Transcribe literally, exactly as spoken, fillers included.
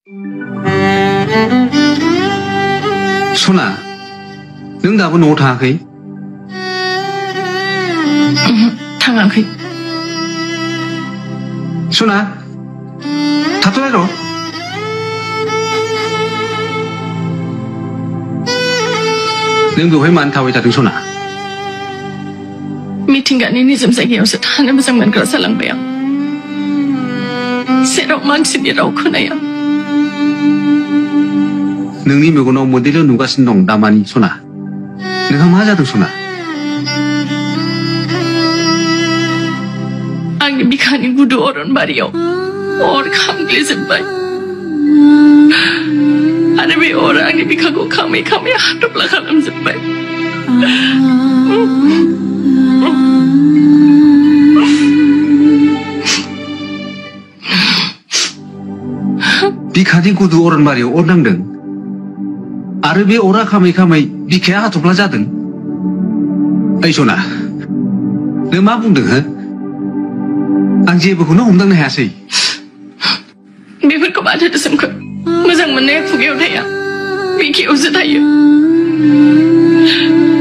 सना नों दाबो न'आव थाङाखै? थाङाखै। सना थाथ'लाय र'। नों बेवहाय मानो थाबाय थादों सना? मिथिंगानि निजोम जायगायावसो थानो मोजां मोनग्रा जालांबाय आं। जेराव मानसिनि राव खोनाया। नोंनि मेगनाव मोदैल' नुगासिनो दं दामानि सना। नोंहा मा जादों सना? आंनि बिखानि गुदु अरनबारियाव अर खामग्लिजोबबाय आरो बे अरा आंनि बिखाखौ खामै खामै हाथफ्ला खालामजोबबाय। बिखानि गुदु अरनबारियाव अर नांदों आरो बे अरा खामै खामै बिखाया हाथफ्ला जादों। ओइ सना नों मा बुंदों हो? आं जेबोखौनो हमदांनो हायासै। बेफोरखौ माथो सोमखो? मोजां मोननाया खुगायाव थाया बिखायावसो थायो।